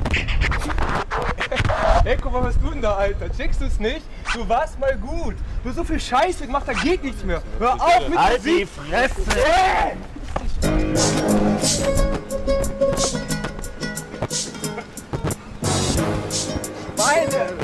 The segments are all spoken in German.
Eko, was machst du denn da, Alter? Checkst du es nicht? Du warst mal gut. Du hast so viel Scheiße gemacht, da geht nichts mehr. Hör auf mit Halt die Fresse! Meine!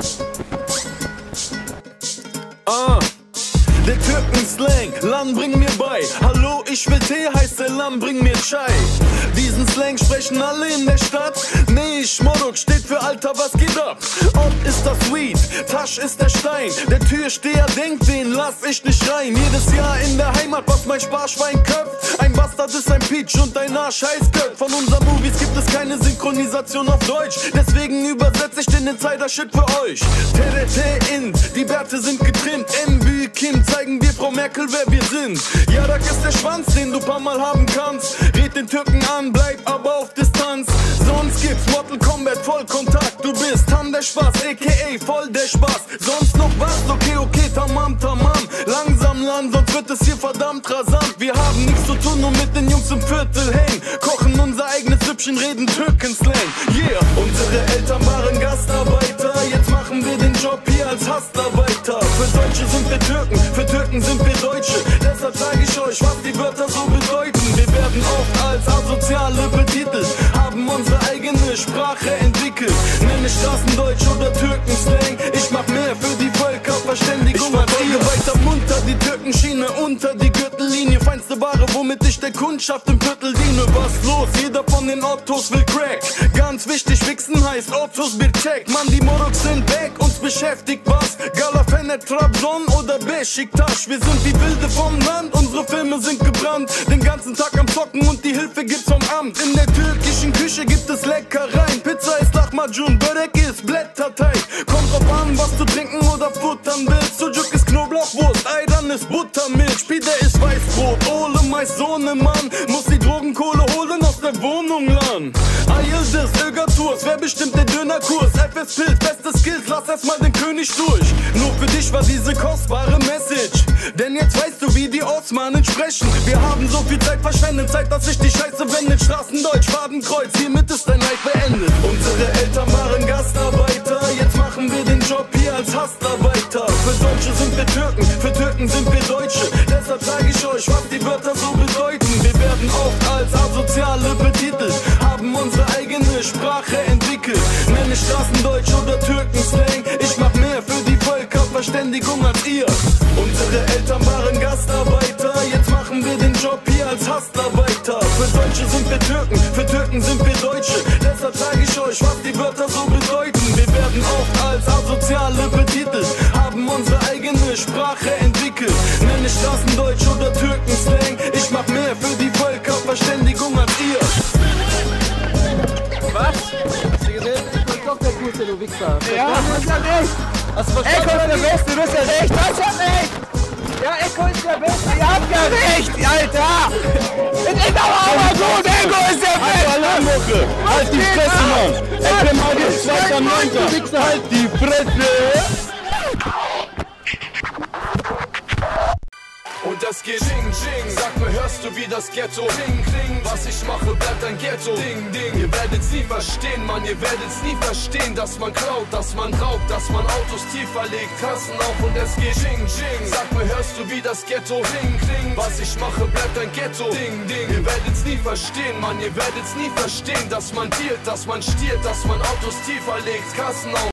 Der Türken-Slang, Lan bring mir bei. Hallo, ich will Tee, heißt der Lan, bring mir Chai. Diesen Slang sprechen alle in der Stadt. Nee, Schmodok steht für Alter, was geht ab? Ort ist das Weed, Tasch ist der Stein. Der Türsteher denkt, den lass ich nicht rein. Jedes Jahr in der Heimat, was mein Sparschwein köpft. Ein Bastard ist ein Peach und ein Arsch heißt Göpp. Von unseren Movies gibt es keine Synchronisation auf Deutsch. Deswegen übersetze ich den Insider-Shit für euch. TRT in, die Bärte sind getrimmt. MB Kim zeigen dir, Frau Merkel, wer wir sind. Ja, das ist der Schwanz, den du paar Mal haben kannst. Red den Türken an, bleib aber auf Distanz. Sonst gibt's Mortal Kombat, Vollkontakt. Du bist Tam der Spaß, a.k.a. voll der Spaß. Sonst noch was? Okay, tamam, tamam. Langsam, Land, sonst wird es hier verdammt rasant. Wir haben nichts zu tun, nur mit den Jungs im Viertel hängen. Kochen unser eigenes Süppchen, reden Türken-Slang. Yeah, unsere Eltern waren Gastarbeiter. Jetzt machen wir den Job hier als Hastarbeiter. Für Deutsche sind wir Türken, für Türken sind wir Deutsche. Deshalb sage ich euch, was die Wörter so bedeuten. Wir werden oft als Asoziale betitelt, haben unsere eigene Sprache entwickelt. Nenne Straßendeutsch oder Türken-Slang. Ich mach mehr für die Völkerverständigung als ihr. Weiter munter, die Türkenschiene unter die Gürtellinie. Feinste Ware, womit ich der Kundschaft im Viertel diene. Was los? Jeder von den Ottos will Crack. Ganz wichtig, wichsen heißt Ottos wird check. Mann, die Moroks sind weg, uns beschäftigt was? Galafenet, Trabzon oder Beşiktaş. Wir sind die Wilde vom Land, unsere Filme sind gebrannt. Den ganzen Tag am Zocken und die Hilfe gibt's vom Amt. In der türkischen Küche gibt es Leckereien. Pizza ist Lahmacun, Börek ist Blätterteig. Kommt drauf an, was du trinken oder futtern willst. Sucuk ist Knoblauchwurst, Ayran ist Buttermilch. Pide ist Weißbrot, Ole meist Sohnemann. Muss die Drogenkohle holen aus der Wohnung, Lan. Ayıldız, Ögertours, wer bestimmt den Dönerkurs? FS Pilz, beste Skills, lass erstmal den König durch. Nur für dich war diese kostbare Message. Denn jetzt weißt du, wie die Osmanen sprechen. Wir haben so viel Zeit verschwendet, Zeit, dass sich die Scheiße wendet. Straßendeutsch, Fadenkreuz, hiermit ist dein Leid beendet. Unsere Eltern waren Gastarbeiter, jetzt machen wir den Job hier als Hastarbeiter. Für Deutsche sind wir Türken, für Türken sind wir Deutsche. Deshalb sage ich euch, was die Wörter so bedeuten. Wir werden oft als Asoziale betitelt, haben unsere eigene Sprache entwickelt. Nenne Straßendeutsch oder Türken-Slang. Ich mach mehr für die Völkerverständigung als ihr. Unsere Eltern waren Gastarbeiter, jetzt machen wir den Job hier als Hastarbeiter. Für Deutsche sind wir Türken, für Türken sind wir Deutsche. Deshalb sage ich euch, was die Wörter so bedeuten. Wir werden oft als Asoziale betitelt, haben unsere eigene Sprache entwickelt. Nenne Straßendeutsch oder Türken-Slang. Ich mach mehr für die Völkerverständigung als ihr. Was? Hast du gesehen? Ich bin doch der Gute, du Wichser. Ja, du hast ja recht. Hast du verstanden? Eko ist der Beste, du hast ja recht. Du hast ja recht. Ja, Eko ist der Beste. Ihr habt ja recht, Alter. Es ist aber gut. Eko ist der Beste. Alarmmucke! Halt die Fresse, Mann! Ey, mal jetzt weiter, Neunter! Wichser, halt die Fresse! Und das geht Ching Ching. Sag mir, hörst du wie das Ghetto Kling Kling? Was ich mache, bleibt ein Ghetto Ding Ding. Ihr werdet's nie verstehen, Mann, ihr werdet's nie verstehen, dass man klaut, dass man raubt, dass man Autos tiefer legt, Kassen auf und es geht Ching Ching. Sag mir, hörst du wie das Ghetto Kling Kling? Was ich mache, bleibt ein Ghetto Ding Ding. Ihr werdet's nie verstehen, Mann, ihr werdet's nie verstehen, dass man dealt, dass man stiehlt, dass man Autos tiefer legt, Kassen auf.